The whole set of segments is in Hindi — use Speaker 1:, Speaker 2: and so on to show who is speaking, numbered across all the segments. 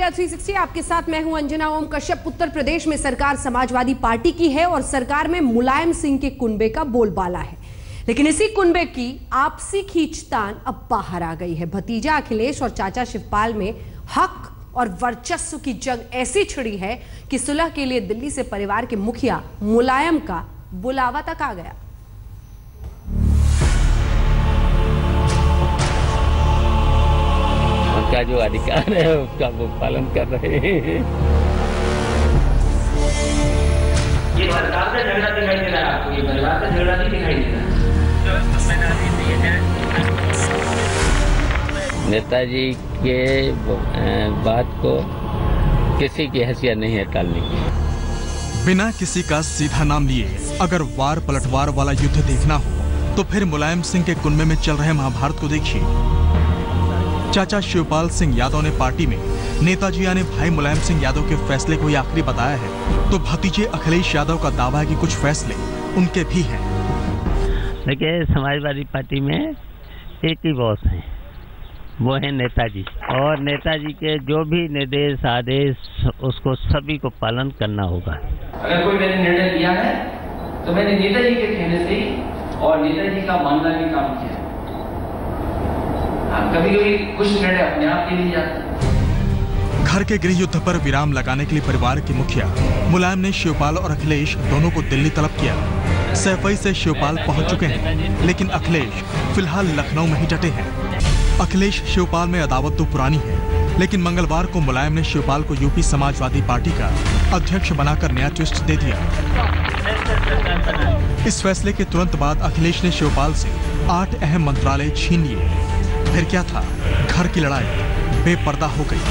Speaker 1: इंडिया 360 आपके साथ मैं हूं अंजना ओम कश्यप। उत्तर प्रदेश में सरकार समाजवादी पार्टी की है और सरकार में मुलायम सिंह के कुनबे का बोलबाला है, लेकिन इसी कुनबे की आपसी खींचतान अब बाहर आ गई है। भतीजा अखिलेश और चाचा शिवपाल में हक और वर्चस्व की जंग ऐसी छिड़ी है कि सुलह के लिए दिल्ली से परिवार के मुखिया मुलायम का बुलावा तक आ गया।
Speaker 2: उनका जो अधिकार है उसका वो पालन कर रहे हैं।
Speaker 3: ये सरकार से झगड़ा दिखाई दे रहा है आपको? ये परिवार से झगड़ा नहीं दिखाई दे रहा।
Speaker 2: नेताजी के बात को किसी की हैसियत नहीं है टालने की।
Speaker 4: बिना किसी का सीधा नाम लिए अगर वार पलटवार वाला युद्ध देखना हो तो फिर मुलायम सिंह के कुनबे में चल रहे महाभारत को देखिए। चाचा शिवपाल सिंह यादव ने पार्टी में नेताजी यानी भाई मुलायम सिंह यादव के फैसले को ही आखिरी बताया है, तो भतीजे अखिलेश यादव का दावा है कि कुछ फैसले उनके भी हैं।
Speaker 2: देखिए, समाजवादी पार्टी में एक ही बॉस है, वो है नेताजी, और नेताजी के जो भी निर्देश आदेश उसको सभी को पालन करना होगा।
Speaker 3: अगर कोई मैंने निर्णय लिया है तो मैंने नेताजी के कहने से ही और नेताजी का मानना भी काम किया। कभी कभी कुछ निर्णय अपने आप ले लिए जाते हैं।
Speaker 4: घर के गृह युद्ध पर विराम लगाने के लिए परिवार के मुखिया मुलायम ने शिवपाल और अखिलेश दोनों को दिल्ली तलब किया। सैफई से शिवपाल पहुंच चुके हैं, लेकिन अखिलेश फिलहाल लखनऊ में ही डटे हैं। अखिलेश शिवपाल में अदावत तो पुरानी है, लेकिन मंगलवार को मुलायम ने शिवपाल को यूपी समाजवादी पार्टी का अध्यक्ष बनाकर नया ट्विस्ट दे दिया। इस फैसले के तुरंत बाद अखिलेश ने शिवपाल से 8 अहम मंत्रालय छीन लिए। फिर क्या था, घर की लड़ाई बेपर्दा हो गई।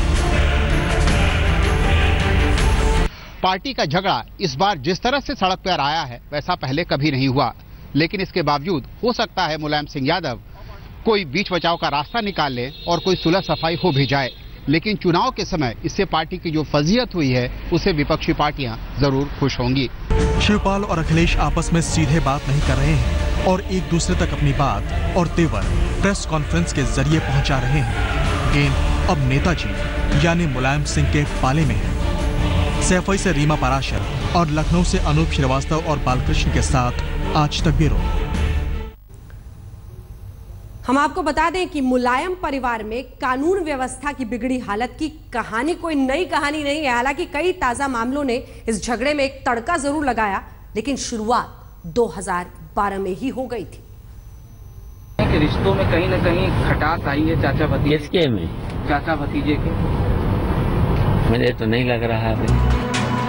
Speaker 5: पार्टी का झगड़ा इस बार जिस तरह से सड़क पर आया है वैसा पहले कभी नहीं हुआ, लेकिन इसके बावजूद हो सकता है मुलायम सिंह यादव कोई बीच बचाव का रास्ता निकाल ले और कोई सुलह सफाई हो भी जाए। लेकिन चुनाव के समय इससे पार्टी की जो फजीयत हुई है उसे विपक्षी पार्टियां जरूर खुश होंगी।
Speaker 4: शिवपाल और अखिलेश आपस में सीधे बात नहीं कर रहे हैं और एक दूसरे तक अपनी बात और तेवर प्रेस कॉन्फ्रेंस के जरिए पहुंचा रहे हैं। गेंद अब नेताजी यानी मुलायम सिंह के पाले में है। सैफई से रीमा पाराशर और लखनऊ से अनूप श्रीवास्तव और बालकृष्ण के साथ आज तक ब्यूरो।
Speaker 1: हम आपको बता दें कि मुलायम परिवार में कानून व्यवस्था की बिगड़ी हालत की कहानी कोई नई कहानी नहीं है। हालांकि कई ताजा मामलों ने इस झगड़े में एक तड़का जरूर लगाया, लेकिन शुरुआत 2012 में ही हो गई थी।
Speaker 3: कि रिश्तों में कहीं न कहीं खटास आई है चाचा भतीजे।
Speaker 2: किसके में?
Speaker 3: चाचा भतीजे के।
Speaker 2: मुझे तो नहीं लग रहा है।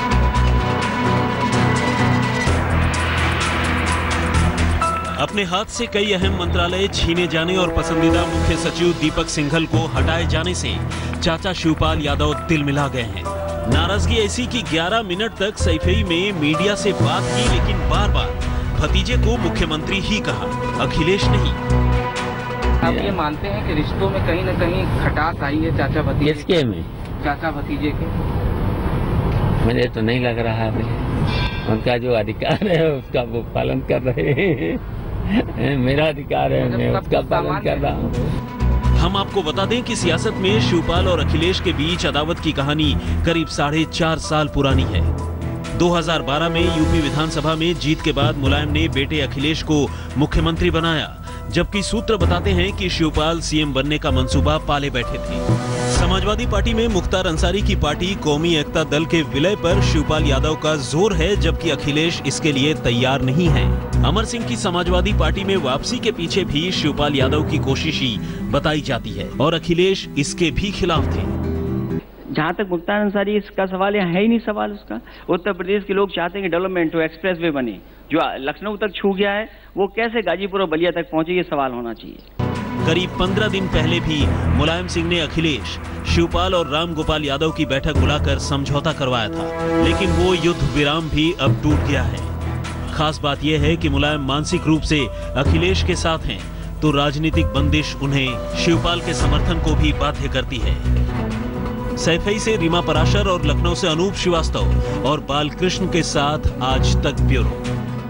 Speaker 6: अपने हाथ से कई अहम मंत्रालय छीने जाने और पसंदीदा मुख्य सचिव दीपक सिंघल को हटाए जाने से चाचा शिवपाल यादव दिल मिला गए हैं। नाराजगी ऐसी कि 11 मिनट तक सैफई में मीडिया से बात की, लेकिन बार बार भतीजे को मुख्यमंत्री ही कहा, अखिलेश नहीं।
Speaker 3: आप ये मानते हैं कि रिश्तों में कहीं न कहीं खटास आई है चाचा भतीजे?
Speaker 2: किसके में?
Speaker 3: चाचा भतीजे के।
Speaker 2: मुझे तो नहीं लग रहा है। उनका जो अधिकार है उसका वो पालन कर रहे हैं। मेरा अधिकार है, मैं उसका पालन कर रहा हूँ।
Speaker 6: हम आपको बता दें कि सियासत में शिवपाल और अखिलेश के बीच अदावत की कहानी करीब 4.5 साल पुरानी है। 2012 में यूपी विधानसभा में जीत के बाद मुलायम ने बेटे अखिलेश को मुख्यमंत्री बनाया, जबकि सूत्र बताते हैं कि शिवपाल सीएम बनने का मंसूबा पाले बैठे थे। समाजवादी पार्टी में मुख्तार अंसारी की पार्टी कौमी एकता दल के विलय पर शिवपाल यादव का जोर है, जबकि अखिलेश इसके लिए तैयार नहीं है। अमर सिंह की समाजवादी पार्टी में वापसी के पीछे भी शिवपाल यादव की कोशिश ही बताई जाती है और अखिलेश इसके भी खिलाफ थे।
Speaker 7: जहाँ तक मुख्तार अंसारी इसका सवाल है ही नहीं सवाल उसका। उत्तर प्रदेश के लोग चाहते हैं कि डेवलपमेंट हो, एक्सप्रेस वे बने, जो लखनऊ तक छू गया है वो कैसे गाजीपुर और बलिया तक पहुंचे, ये सवाल होना चाहिए।
Speaker 6: करीब 15 दिन पहले भी मुलायम सिंह ने अखिलेश, शिवपाल और राम गोपाल यादव की बैठक बुलाकर समझौता करवाया था, लेकिन वो युद्ध विराम भी अब टूट गया है। खास बात यह है कि मुलायम मानसिक रूप से अखिलेश के साथ हैं, तो राजनीतिक बंदिश उन्हें शिवपाल के समर्थन को भी बाध्य करती है। सैफई से रीमा पराशर और लखनऊ से अनूप श्रीवास्तव और बालकृष्ण के साथ आज तक ब्यूरो।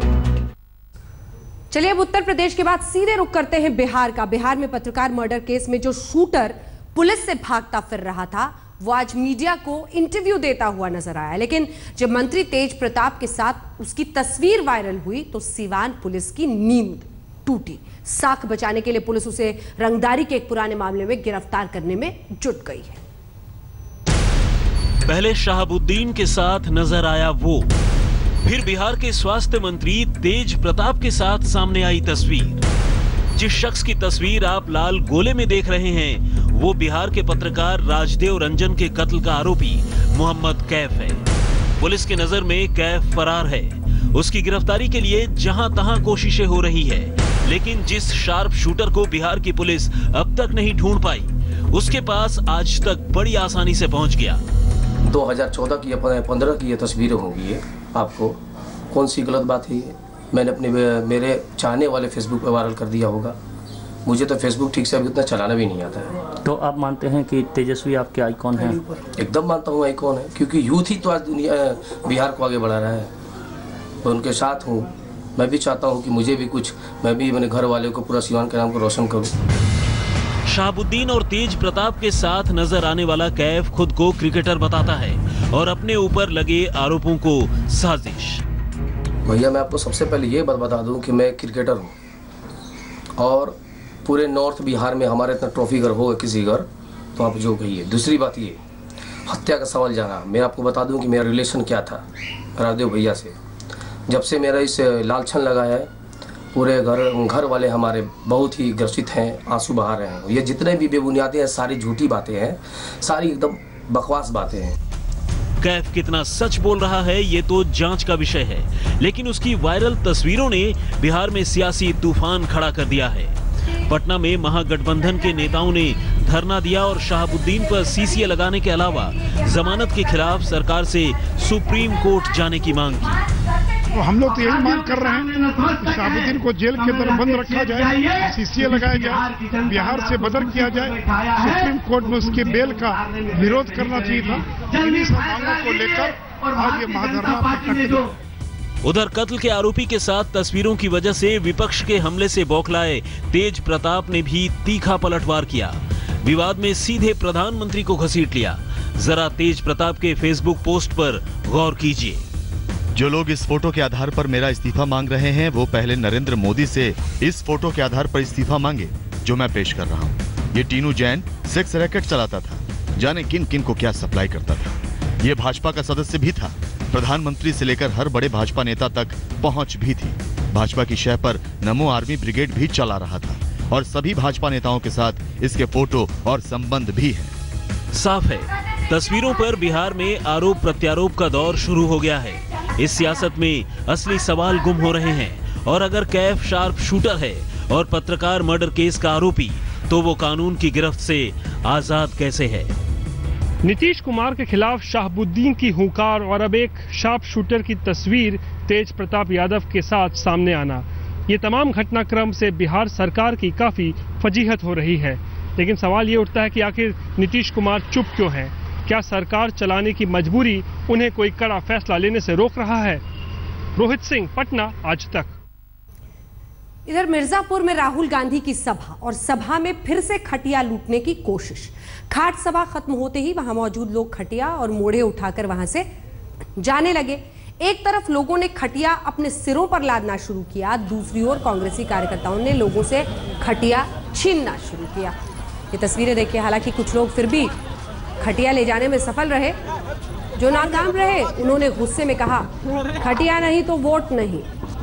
Speaker 1: चलिए अब उत्तर प्रदेश के बाद सीधे रुख करते हैं बिहार का। बिहार में पत्रकार मर्डर केस में जो शूटर पुलिस से भागता फिर रहा था, वो आज मीडिया को इंटरव्यू देता हुआ नजर आया। लेकिन जब मंत्री तेज प्रताप के साथ उसकी तस्वीर वायरल हुई तो सीवान पुलिस की नींद टूटी। साख बचाने के लिए पुलिस उसे रंगदारी के एक पुराने मामले में गिरफ्तार करने में जुट गई है।
Speaker 6: पहले शहाबुद्दीन के साथ नजर आया वो, फिर बिहार के स्वास्थ्य मंत्री तेज प्रताप के साथ सामने आई तस्वीर। जिस शख्स की तस्वीर आप लाल गोले में देख रहे हैं वो बिहार के पत्रकार राजदेव रंजन के कत्ल का आरोपी मोहम्मद कैफ है। पुलिस के नजर में कैफ फरार है। उसकी गिरफ्तारी के लिए जहां तहां कोशिशें हो रही है, लेकिन जिस शार्प शूटर को बिहार की पुलिस अब तक नहीं ढूंढ पाई, उसके पास आज तक बड़ी आसानी से पहुंच गया।
Speaker 8: 2014 की या 15 की ये तस्वीरें होंगी। ये आपको कौन सी गलत बात है? ये मैंने अपने मेरे चाहने वाले फेसबुक पे वायरल कर दिया होगा। मुझे तो फेसबुक ठीक से अभी उतना चलाना भी नहीं आता है।
Speaker 9: तो आप मानते हैं कि तेजस्वी आपके आइकॉन हैं?
Speaker 8: एकदम मानता हूँ आइकॉन है, क्योंकि यूथ ही तो आज दुनिया बिहार को आगे बढ़ा रहा है। मैं उनके साथ हूँ। मैं भी चाहता हूँ कि मुझे भी कुछ, मैं भी अपने घर वाले को, पूरा सीवान के नाम को रोशन करूँ।
Speaker 6: शहाबुद्दीन और तेज प्रताप के साथ नजर आने वाला कैफ खुद को क्रिकेटर बताता है और अपने ऊपर लगे आरोपों को साजिश।
Speaker 8: भैया मैं आपको सबसे पहले ये बात बता दूं कि मैं क्रिकेटर हूँ और पूरे नॉर्थ बिहार में हमारे इतना ट्रॉफी घर होगा किसी घर तो आप जो कहिए। दूसरी बात ये हत्या का सवाल जाना, मैं आपको बता दूं कि मेरा रिलेशन क्या था राजदेव भैया से। जब से मेरा इस लालछन लगा है, पूरे घर वाले हमारे बहुत ही ग्रसित हैं, आंसू बहा रहे हैं। ये जितने भी बेबुनियादी हैं सारी झूठी बातें हैं, सारी एकदम बकवास बातें हैं।
Speaker 6: कैफ कितना सच बोल रहा है ये तो जांच का विषय है, लेकिन उसकी वायरल तस्वीरों ने बिहार में सियासी तूफान खड़ा कर दिया है। पटना में महागठबंधन के नेताओं ने धरना दिया और शहाबुद्दीन पर सीसीए लगाने के अलावा जमानत के खिलाफ सरकार से सुप्रीम कोर्ट जाने की मांग की।
Speaker 10: तो हम लोग तो यही मांग कर रहे हैं कि शहाबुद्दीन को जेल के अंदर बंद रखा जाए, सीसीए लगाया जाए, बिहार से बदर किया जाए। सुप्रीम कोर्ट में उसके बेल का विरोध करना चाहिए था। इन्हीं सब मांगों को लेकर आज ये महाधरना।
Speaker 6: उधर कत्ल के आरोपी के साथ तस्वीरों की वजह से विपक्ष के हमले से बौखलाए तेज प्रताप ने भी तीखा पलटवार किया। विवाद में सीधे प्रधानमंत्री को घसीट लिया। जरा तेज प्रताप के फेसबुक पोस्ट पर गौर कीजिए।
Speaker 11: जो लोग इस फोटो के आधार पर मेरा इस्तीफा मांग रहे हैं वो पहले नरेंद्र मोदी से इस फोटो के आधार पर इस्तीफा मांगे जो मैं पेश कर रहा हूँ। ये टीनू जैन सेक्स रैकेट चलाता था, जाने किन किन को क्या सप्लाई करता था। ये भाजपा का सदस्य भी था, प्रधानमंत्री से लेकर हर बड़े भाजपा नेता तक पहुंच भी थी। भाजपा की शह पर नमो आर्मी ब्रिगेड भी चला रहा था और सभी भाजपा नेताओं के साथ इसके फोटो और संबंध भी है।
Speaker 6: साफ है, तस्वीरों पर बिहार में आरोप प्रत्यारोप का दौर शुरू हो गया है। इस सियासत में असली सवाल गुम हो रहे हैं और अगर कैफ शार्प शूटर है और पत्रकार मर्डर केस का आरोपी, तो वो कानून की गिरफ्त से आजाद कैसे है?
Speaker 12: नीतीश कुमार के खिलाफ शहाबुद्दीन की हुंकार और अब एक शार्प शूटर की तस्वीर तेज प्रताप यादव के साथ सामने आना, ये तमाम घटनाक्रम से बिहार सरकार की काफी फजीहत हो रही है। लेकिन सवाल ये उठता है कि आखिर नीतीश कुमार चुप क्यों हैं? क्या सरकार चलाने की मजबूरी उन्हें कोई कड़ा फैसला लेने से रोक रहा है? रोहित सिंह, पटना, आज तक।
Speaker 1: इधर मिर्जापुर में राहुल गांधी की सभा और सभा में फिर से खटिया लूटने की कोशिश। खाट सभा खत्म होते ही वहां मौजूद लोग खटिया और मोढ़े उठाकर वहां से जाने लगे। एक तरफ लोगों ने खटिया अपने सिरों पर लादना शुरू किया, दूसरी ओर कांग्रेसी कार्यकर्ताओं ने लोगों से खटिया छीनना शुरू किया। ये तस्वीरें देखिए। हालांकि कुछ लोग फिर भी खटिया ले जाने में सफल रहे। जो नाकाम रहे उन्होंने गुस्से में कहा, खटिया नहीं तो वोट नहीं।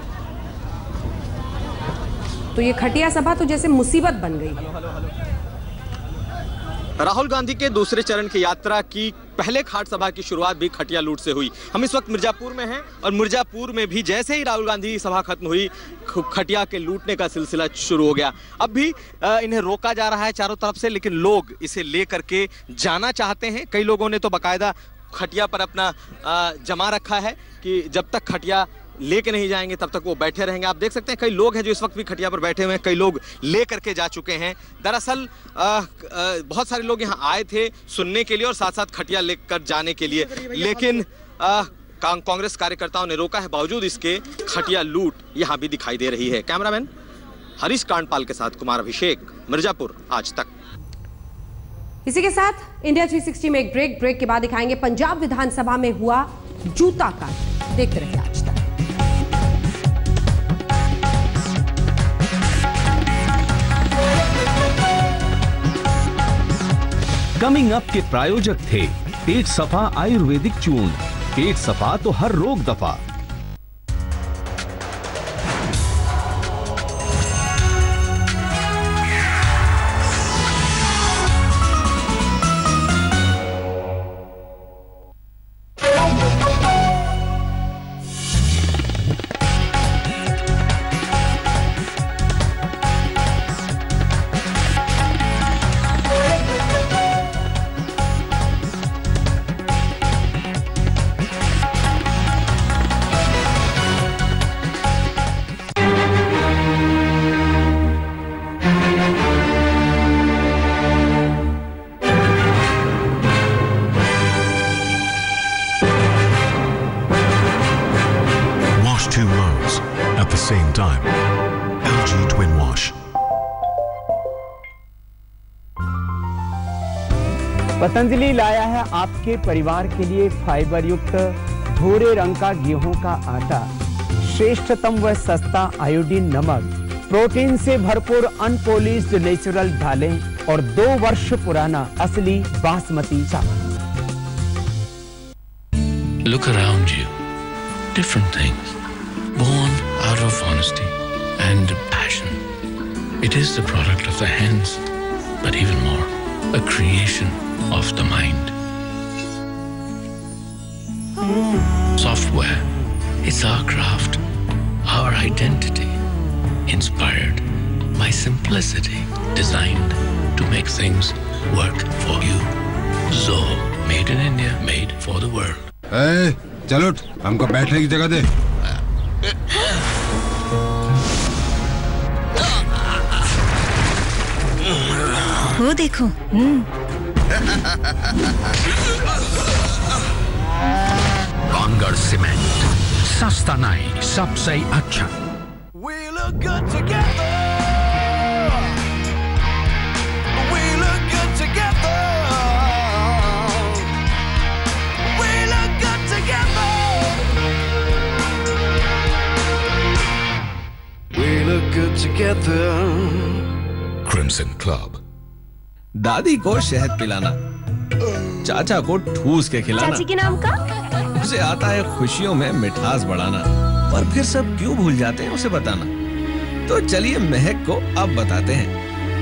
Speaker 1: तो ये खटिया सभा तो जैसे मुसीबत बन गई है।
Speaker 13: राहुल गांधी के दूसरे चरण की यात्रा की पहले खाट सभा की शुरुआत भी खटिया लूट से हुई। हम इस वक्त मिर्जापुर में हैं और मिर्जापुर में भी जैसे ही राहुल गांधी की सभा खत्म हुई, खटिया के लूटने का सिलसिला शुरू हो गया। अब भी इन्हें रोका जा रहा है चारों तरफ से, लेकिन लोग इसे लेकर के जाना चाहते हैं। कई लोगों ने तो बाकायदा खटिया पर अपना जमा रखा है कि जब तक खटिया लेके नहीं जाएंगे तब तक वो बैठे रहेंगे। आप देख सकते हैं कई लोग हैं जो इस वक्त भी खटिया पर बैठे हुए हैं, कई लोग ले करके जा चुके हैं। दरअसल बहुत सारे लोग यहाँ आए थे सुनने के लिए और साथ साथ खटिया लेकर जाने के लिए, लेकिन कांग्रेस कार्यकर्ताओं ने रोका है। बावजूद इसके खटिया लूट यहाँ भी दिखाई दे रही है। कैमरामैन हरीश कांडपाल के साथ कुमार अभिषेक, मिर्जापुर, आज तक।
Speaker 1: इसी के साथ इंडिया 360 में एक ब्रेक के बाद दिखाएंगे पंजाब विधानसभा में हुआ जूता कांड। देखते रहिए आज तक।
Speaker 14: कमिंग अप के प्रायोजक थे पेट सफा आयुर्वेदिक चूर्ण। पेट सफा तो हर रोग दफा।
Speaker 15: Two loads at the same time. LG Twin Wash.
Speaker 16: Patanjali लाया है आपके परिवार के लिए फाइबर युक्त भूरे रंग का गेहूं का आटा, श्रेष्ठतम व सस्ता आयोडीन नमक, प्रोटीन से भरपूर अनपॉलिश्ड नेचुरल दालें और 2 वर्ष पुराना असली बासमती चावल।
Speaker 17: Look around you. Different things. Born out of honesty and passion. It is the product of the hands, but even more, a creation of the mind. Software, it's our craft, our identity, inspired by simplicity, designed to make things work for you. Zoho, made in India, made for the world.
Speaker 18: Hey, चलो हमको बैठने की जगह दे।
Speaker 19: वो देखो।
Speaker 17: बांगड़ सीमेंट, सस्ता नहीं, सबसे अच्छा।
Speaker 20: We look good together. We look good together. We look good together. We look good together.
Speaker 15: Crimson Club.
Speaker 13: दादी को शहद पिलाना, चाचा को ठूस के खिलाना।
Speaker 19: चाची के नाम का?
Speaker 13: उसे आता है खुशियों में मिठास बढ़ाना, पर फिर सब क्यों भूल जाते हैं उसे बताना। तो चलिए महक को अब बताते हैं।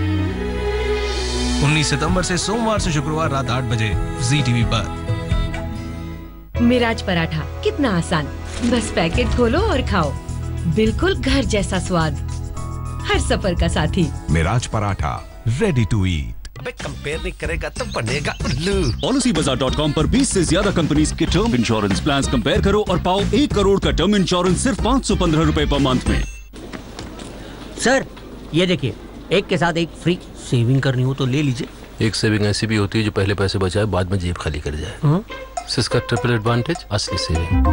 Speaker 13: 19 सितंबर से सोमवार से शुक्रवार रात 8 बजे जी टीवी पर।
Speaker 21: मिराज पराठा कितना आसान, बस पैकेट खोलो और खाओ, बिल्कुल घर जैसा स्वाद, हर सफर का साथी।
Speaker 15: मिराज पराठा, रेडी टू ईट।
Speaker 20: अबे कंपेयर नहीं करेगा तो बनेगा उल्लू।
Speaker 22: PolicyBazaar.com पर 20 से ज्यादा कंपनीज के टर्म इंश्योरेंस प्लान कंपेयर करो और पाओ 1 करोड़ का टर्म इंश्योरेंस सिर्फ 515 रुपए पर मंथ में।
Speaker 23: सर ये देखिए, एक के साथ एक फ्री। सेविंग करनी हो तो ले लीजिए।
Speaker 24: एक सेविंग ऐसी भी होती है जो पहले पैसे बचाए बाद में जेब खाली कर जाए। सिस्का ट्रिपल एडवांटेज, असली saving.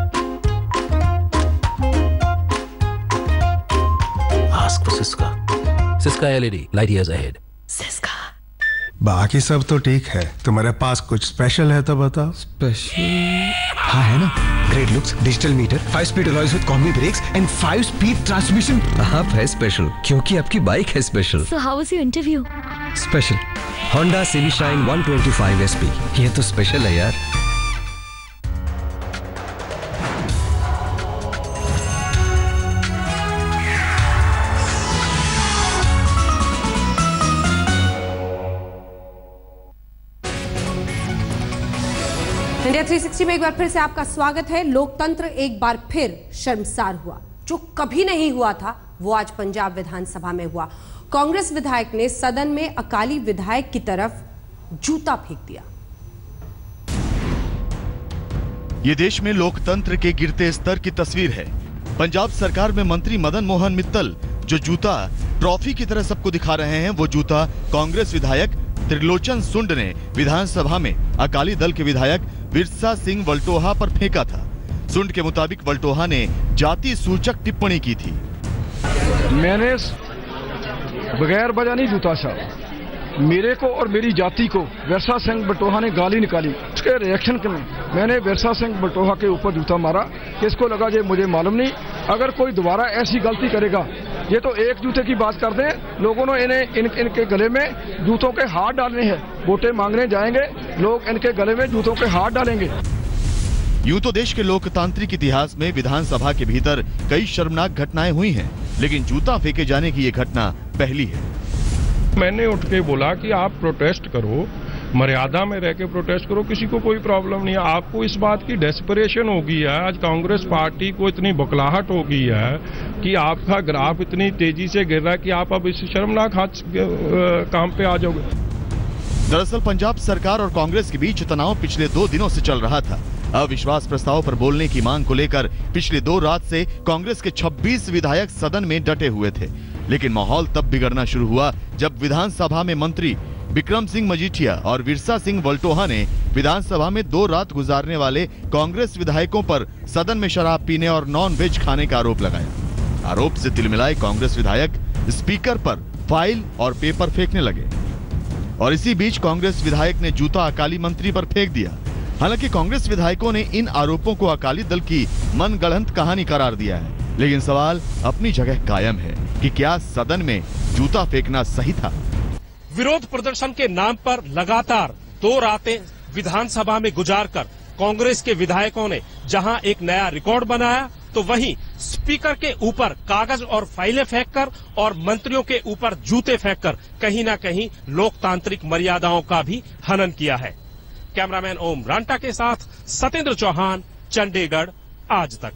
Speaker 24: Ask for Syska. Syska LED, light years ahead.
Speaker 21: Syska.
Speaker 25: बाकी सब तो ठीक है, तुम्हारे पास कुछ स्पेशल है तो बताओ।
Speaker 26: स्पेशल? हाँ है ना, great looks, digital meter, 5 speed alloys with combi brakes and 5 speed transmission. हाँ है स्पेशल, क्योंकि आपकी बाइक है special.
Speaker 19: So how was your interview?
Speaker 26: Special, Honda Civic Shine 125 SP। ये तो स्पेशल है यार।
Speaker 1: इंडिया 360 में एक बार फिर से आपका स्वागत है। लोकतंत्र एक बार फिर शर्मसार हुआ। जो कभी नहीं हुआ था वो आज पंजाब विधानसभा में हुआ। कांग्रेस विधायक ने सदन में अकाली विधायक की तरफ जूता फेंक दिया।
Speaker 11: ये देश में लोकतंत्र के गिरते स्तर की तस्वीर है। पंजाब सरकार में मंत्री मदन मोहन मित्तल जो जूता ट्रॉफी की तरह सबको दिखा रहे हैं, वो जूता कांग्रेस विधायक त्रिलोचन सुंड ने विधानसभा में अकाली दल के विधायक बिरसा सिंह वल्टोहा पर फेंका था। सुंड के मुताबिक वल्टोहा ने जाति सूचक टिप्पणी की थी।
Speaker 27: मैंने बगैर वजह नहीं जूता साहब,
Speaker 2: मेरे को और मेरी जाति को विरसा सिंह बटोहा ने गाली निकाली। उसके रिएक्शन में मैंने विरसा सिंह बटोहा के ऊपर जूता मारा। किसको लगा ये मुझे मालूम नहीं। अगर कोई दोबारा ऐसी गलती करेगा, ये तो एक जूते की बात कर दें, लोगों ने इनके गले में जूतों के हाथ डालने हैं। वोटें मांगने जाएंगे लोग, इनके गले में जूतों के हाथ डालेंगे।
Speaker 11: यूं तो देश के लोकतांत्रिक इतिहास में विधानसभा के भीतर कई शर्मनाक घटनाएं हुई हैं, लेकिन जूता फेंके जाने की ये घटना पहली है।
Speaker 3: मैंने उठ के बोला कि आप प्रोटेस्ट करो, मर्यादा में रह के प्रोटेस्ट करो, किसी को कोई प्रॉब्लम नहीं है। आपको इस बात की डेस्परेशन हो गई है, आज कांग्रेस पार्टी को इतनी बौखलाहट हो गई है कि आपका ग्राफ इतनी तेजी से गिर रहा है कि आप अब इस शर्मनाक काम पे आ जाओगे।
Speaker 11: दरअसल पंजाब सरकार और कांग्रेस के बीच तनाव पिछले 2 दिनों से चल रहा था। अविश्वास प्रस्ताव पर बोलने की मांग को लेकर पिछले 2 रात से कांग्रेस के 26 विधायक सदन में डटे हुए थे, लेकिन माहौल तब बिगड़ना शुरू हुआ जब विधानसभा में मंत्री बिक्रम सिंह मजीठिया और विरसा सिंह वल्टोहा ने विधानसभा में 2 रात गुजारने वाले कांग्रेस विधायकों पर सदन में शराब पीने और नॉन वेज खाने का आरोप लगाया। आरोप से तिलमिलाए कांग्रेस विधायक स्पीकर पर फाइल और पेपर फेंकने लगे और इसी बीच कांग्रेस विधायक ने जूता अकाली मंत्री पर फेंक दिया। हालांकि कांग्रेस विधायकों ने इन आरोपों को अकाली दल की मनगढ़ंत कहानी करार दिया है, लेकिन सवाल अपनी जगह कायम है कि क्या सदन में जूता फेंकना सही था।
Speaker 4: विरोध प्रदर्शन के नाम पर लगातार 2 रातें विधानसभा में गुजारकर कांग्रेस के विधायकों ने जहां एक नया रिकॉर्ड बनाया, तो वहीं स्पीकर के ऊपर कागज और फाइलें फेंककर और मंत्रियों के ऊपर जूते फेंककर कहीं न कहीं लोकतांत्रिक मर्यादाओं का भी हनन किया है। कैमरामैन ओम रांटा के साथ सतेंद्र चौहान, चंडीगढ़ आज तक।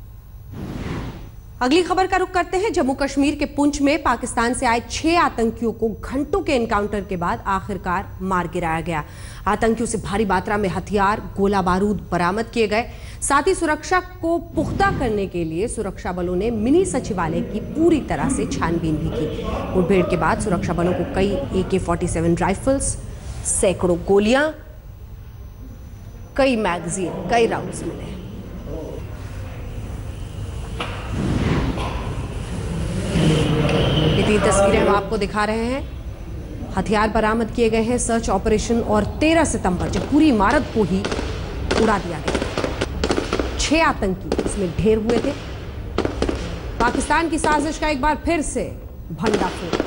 Speaker 1: अगली खबर का रुख करते हैं। जम्मू कश्मीर के पुंछ में पाकिस्तान से आए 6 आतंकियों को घंटों के एनकाउंटर के बाद आखिरकार मार गिराया गया। आतंकियों से भारी मात्रा में हथियार, गोला बारूद बरामद किए गए। साथ ही सुरक्षा को पुख्ता करने के लिए सुरक्षा बलों ने मिनी सचिवालय की पूरी तरह से छानबीन भी की। मुठभेड़ के बाद सुरक्षा बलों को कई AK-47 राइफल्स, सैकड़ों गोलियां, कई मैगजीन, कई राउंड्स मिले। ये 3 तस्वीरें हम आपको दिखा रहे हैं। हथियार बरामद किए गए हैं। सर्च ऑपरेशन और 13 सितंबर जब पूरी इमारत को ही उड़ा दिया गया। 6 आतंकी इसमें ढेर हुए थे। पाकिस्तान की साजिश का एक बार फिर से भंडाफोड़।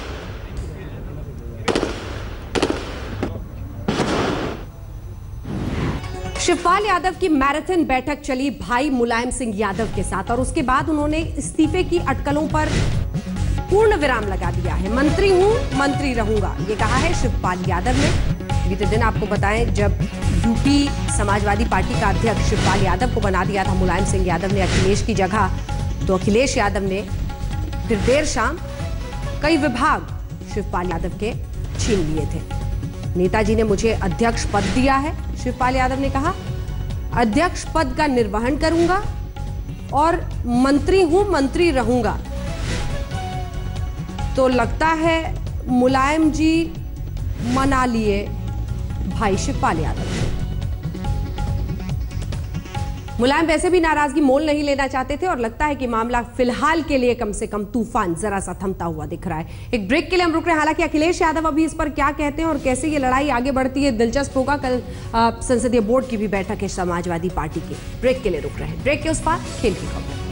Speaker 1: शिवपाल यादव की मैराथन बैठक चली भाई मुलायम सिंह यादव के साथ और उसके बाद उन्होंने इस्तीफे की अटकलों पर पूर्ण विराम लगा दिया है। मंत्री हूं, मंत्री रहूंगा, ये कहा है शिवपाल यादव ने। बीते दिन आपको बताएं जब यूपी समाजवादी पार्टी का अध्यक्ष शिवपाल यादव को बना दिया था मुलायम सिंह यादव ने अखिलेश की जगह, तो अखिलेश यादव ने फिर देर शाम कई विभाग शिवपाल यादव के छीन लिए थे। नेताजी ने मुझे अध्यक्ष पद दिया है, शिवपाल यादव ने कहा। अध्यक्ष पद का निर्वहन करूंगा और मंत्री हूं, मंत्री रहूंगा। तो लगता है मुलायम जी मना लिए भाई शिवपाल यादव। मुलायम वैसे भी नाराजगी मोल नहीं लेना चाहते थे और लगता है कि मामला फिलहाल के लिए कम से कम तूफान जरा सा थमता हुआ दिख रहा है। एक ब्रेक के लिए हम रुक रहे हैं। हालांकि अखिलेश यादव अभी इस पर क्या कहते हैं और कैसे ये लड़ाई आगे बढ़ती है, दिलचस्प होगा। कल संसदीय बोर्ड की भी बैठक है समाजवादी पार्टी की। ब्रेक के लिए रुक रहे हैं। ब्रेक के उस पार खेल की खबर।